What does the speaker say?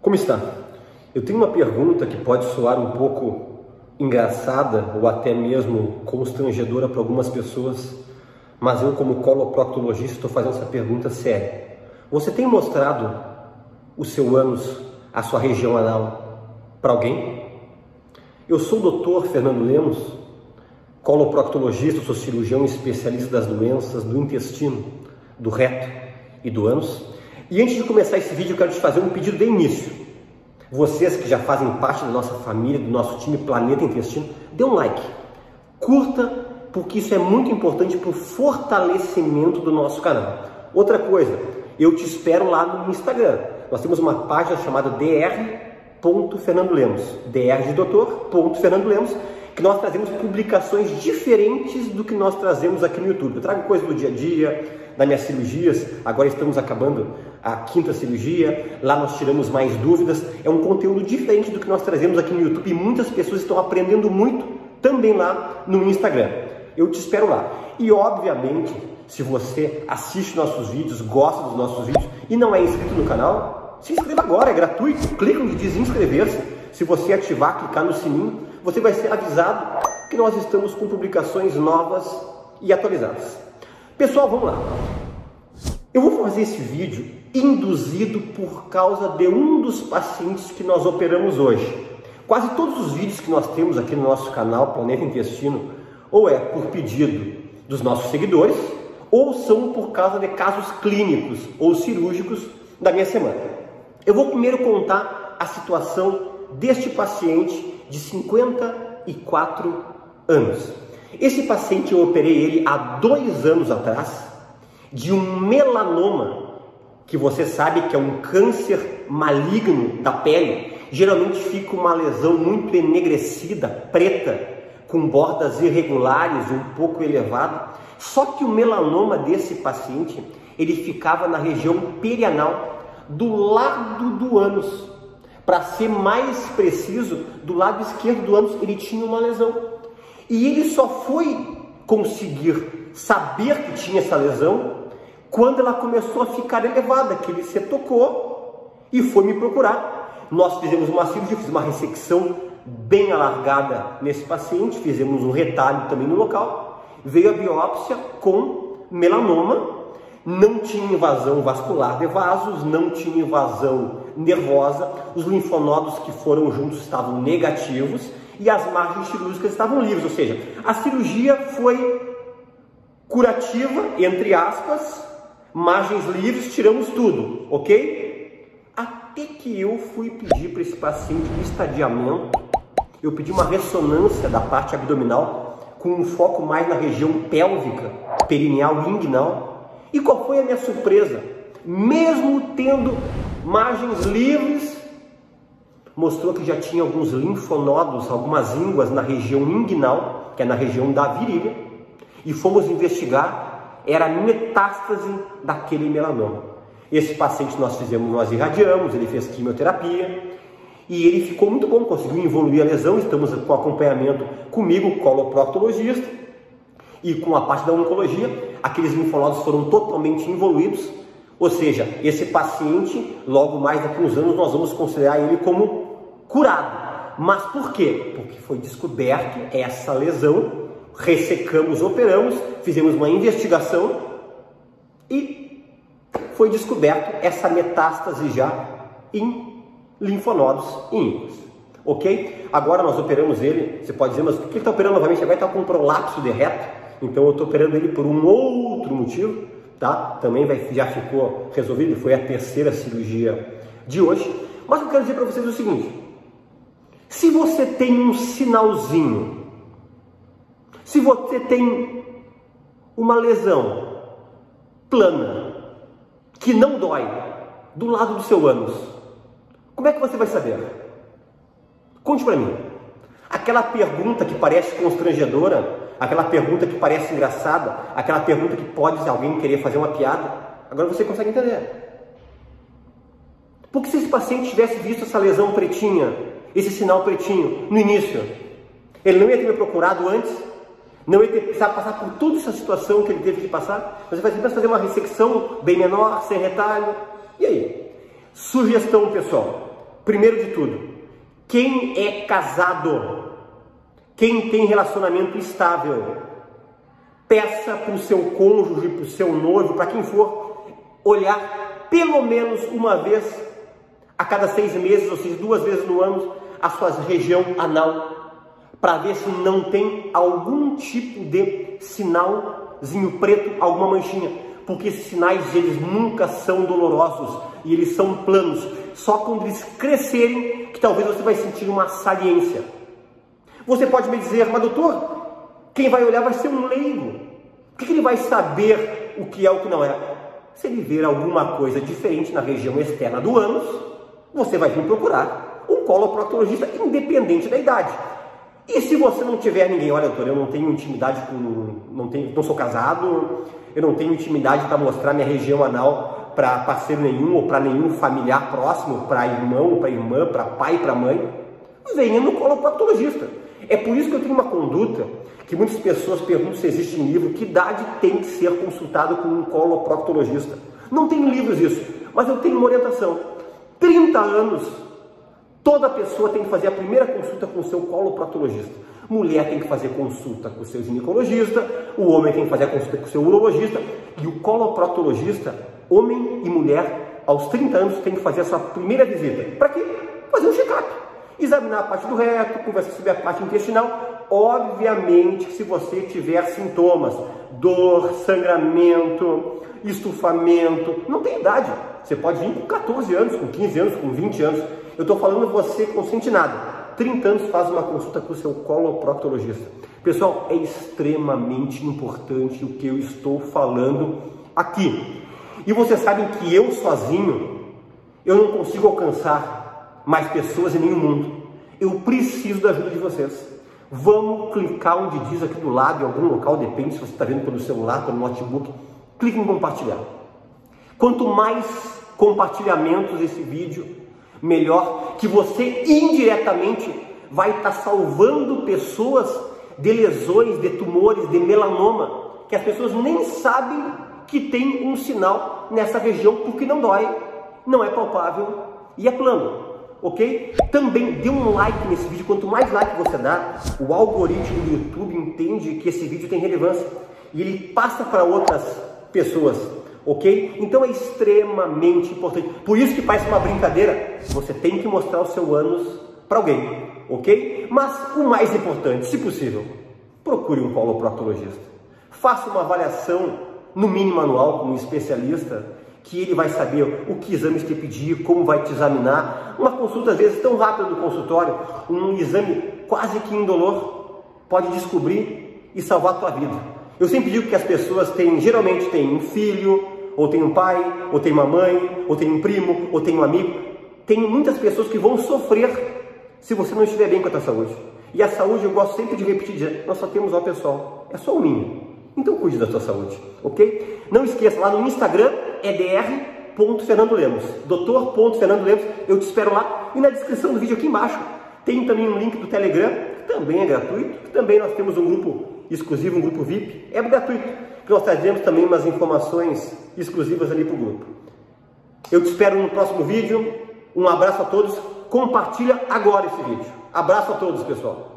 Como está? Eu tenho uma pergunta que pode soar um pouco engraçada ou até mesmo constrangedora para algumas pessoas, mas eu, como coloproctologista, estou fazendo essa pergunta séria. Você tem mostrado o seu ânus, a sua região anal, para alguém? Eu sou o Dr. Fernando Lemos, coloproctologista, sou cirurgião especialista das doenças do intestino, do reto e do ânus. E antes de começar esse vídeo, eu quero te fazer um pedido de início. Vocês que já fazem parte da nossa família, do nosso time Planeta Intestino, dê um like, curta, porque isso é muito importante para o fortalecimento do nosso canal. Outra coisa, eu te espero lá no Instagram. Nós temos uma página chamada dr.fernandolemos, dr de doutor.fernandolemos, que nós trazemos publicações diferentes do que nós trazemos aqui no YouTube. Eu trago coisas do dia a dia, das minhas cirurgias, agora estamos acabando a 5ª cirurgia, lá nós tiramos mais dúvidas. É um conteúdo diferente do que nós trazemos aqui no YouTube e muitas pessoas estão aprendendo muito também lá no Instagram. Eu te espero lá. E obviamente, se você assiste nossos vídeos, gosta dos nossos vídeos e não é inscrito no canal, se inscreva agora, é gratuito. Clica onde diz inscrever-se. Se você ativar, clicar no sininho, você vai ser avisado que nós estamos com publicações novas e atualizadas. Pessoal, vamos lá. Eu vou fazer esse vídeo induzido por causa de um dos pacientes que nós operamos hoje. Quase todos os vídeos que nós temos aqui no nosso canal Planeta Intestino, ou é por pedido dos nossos seguidores, ou são por causa de casos clínicos ou cirúrgicos da minha semana. Eu vou primeiro contar a situação deste paciente de 54 anos. Esse paciente eu operei ele há 2 anos atrás de um melanoma, que você sabe que é um câncer maligno da pele. Geralmente fica uma lesão muito enegrecida, preta, com bordas irregulares, um pouco elevada. Só que o melanoma desse paciente, ele ficava na região perianal, do lado do ânus. Para ser mais preciso, do lado esquerdo do ânus ele tinha uma lesão. E ele só foi conseguir saber que tinha essa lesão quando ela começou a ficar elevada, que ele se tocou e foi me procurar. Nós fizemos uma cirurgia, fizemos uma ressecção bem alargada nesse paciente, fizemos um retalho também no local, veio a biópsia com melanoma, não tinha invasão vascular de vasos, não tinha invasão nervosa, os linfonodos que foram juntos estavam negativos e as margens cirúrgicas estavam livres, ou seja, a cirurgia foi curativa, entre aspas, margens livres, tiramos tudo, ok? Até que eu fui pedir para esse paciente um estadiamento, eu pedi uma ressonância da parte abdominal com um foco mais na região pélvica, perineal e inguinal. E qual foi a minha surpresa? Mesmo tendo margens livres, mostrou que já tinha alguns linfonodos, algumas ínguas na região inguinal, que é na região da virilha, e fomos investigar, era metástase daquele melanoma. Esse paciente nós irradiamos, ele fez quimioterapia, e ele ficou muito bom, conseguiu evoluir a lesão, estamos com acompanhamento comigo, coloproctologista, e com a parte da oncologia, aqueles linfonodos foram totalmente evoluídos, ou seja, esse paciente, logo mais daqui a uns anos, nós vamos considerar ele como curado. Mas por quê? Porque foi descoberto essa lesão, ressecamos, operamos, fizemos uma investigação e foi descoberto essa metástase já em linfonodos e ínguas. Ok? Agora nós operamos ele, você pode dizer, mas por que ele está operando novamente? Agora está com prolapso de reto, então eu estou operando ele por um outro motivo, tá? Também já ficou resolvido, foi a 3ª cirurgia de hoje. Mas eu quero dizer para vocês o seguinte: se você tem um sinalzinho, se você tem uma lesão plana, que não dói, do lado do seu ânus, como é que você vai saber? Conte para mim. Aquela pergunta que parece constrangedora, aquela pergunta que parece engraçada, aquela pergunta que pode alguém querer fazer uma piada, agora você consegue entender. Porque se esse paciente tivesse visto essa lesão pretinha, esse sinal pretinho, no início, ele não ia ter me procurado antes, não ia ter precisado passar por toda essa situação que ele teve que passar, você vai apenas fazer uma ressecção bem menor, sem retalho. E aí? Sugestão, pessoal, primeiro de tudo, quem é casado, quem tem relacionamento estável, peça para o seu cônjuge, para o seu noivo, para quem for, olhar pelo menos uma vez a cada 6 meses, ou seja, 2 vezes no ano, a sua região anal, para ver se não tem algum tipo de sinalzinho preto, alguma manchinha, porque esses sinais eles nunca são dolorosos e eles são planos, só quando eles crescerem que talvez você vai sentir uma saliência. Você pode me dizer, mas doutor, quem vai olhar vai ser um leigo, o que ele vai saber o que é o que não é? Se ele ver alguma coisa diferente na região externa do ânus, você vai vir procurar um coloproctologista independente da idade. E se você não tiver ninguém, olha doutor, eu não tenho intimidade não sou casado, eu não tenho intimidade para mostrar minha região anal para parceiro nenhum ou para nenhum familiar próximo, para irmão, para irmã, para pai, para mãe, venha no coloproctologista. É por isso que eu tenho uma conduta que muitas pessoas perguntam se existe em livro, que idade tem que ser consultado com um coloproctologista. Não tem livros isso, mas eu tenho uma orientação. 30 anos, toda pessoa tem que fazer a primeira consulta com o seu coloproctologista. Mulher tem que fazer consulta com o seu ginecologista, o homem tem que fazer a consulta com o seu urologista, e o coloproctologista, homem e mulher, aos 30 anos tem que fazer a sua primeira visita. Para quê? Fazer um check-up. Examinar a parte do reto, conversar sobre a parte intestinal. Obviamente que se você tiver sintomas, dor, sangramento, estufamento, não tem idade. Você pode vir com 14 anos, com 15 anos, com 20 anos. Eu estou falando você que não sente nada. 30 anos faz uma consulta com o seu coloproctologista. Pessoal, é extremamente importante o que eu estou falando aqui. E vocês sabem que eu sozinho, eu não consigo alcançar mais pessoas em nenhum mundo. Eu preciso da ajuda de vocês. Vamos clicar onde diz aqui do lado, em algum local, depende se você está vendo pelo celular, pelo notebook, clique em compartilhar. Quanto mais compartilhamentos desse vídeo, melhor, que você indiretamente vai estar salvando pessoas de lesões, de tumores, de melanoma, que as pessoas nem sabem que tem um sinal nessa região, porque não dói, não é palpável e é plano. Ok? Também dê um like nesse vídeo. Quanto mais like você dá, o algoritmo do YouTube entende que esse vídeo tem relevância e ele passa para outras pessoas, ok? Então é extremamente importante. Por isso que parece uma brincadeira, você tem que mostrar o seu ânus para alguém, ok? Mas o mais importante, se possível, procure um coloproctologista. Faça uma avaliação, no mínimo anual, com um especialista, que ele vai saber o que exames te pedir, como vai te examinar. Uma consulta, às vezes, tão rápida do consultório, um exame quase que indolor, pode descobrir e salvar a tua vida. Eu sempre digo que as pessoas geralmente têm um filho, ou tem um pai, ou tem uma mãe, ou tem um primo, ou tem um amigo. Tem muitas pessoas que vão sofrer se você não estiver bem com a tua saúde. E a saúde, eu gosto sempre de repetir, dizer, nós só temos uma pessoal, é só o minha. Então cuide da sua saúde, ok? Não esqueça, lá no Instagram é dr.fernandolemos, Dr.Fernandolemos, eu te espero lá. E na descrição do vídeo aqui embaixo tem também um link do Telegram, que também é gratuito, que também nós temos um grupo exclusivo, um grupo VIP, é gratuito, que nós trazemos também umas informações exclusivas ali para o grupo. Eu te espero no próximo vídeo, um abraço a todos, compartilha agora esse vídeo. Abraço a todos, pessoal.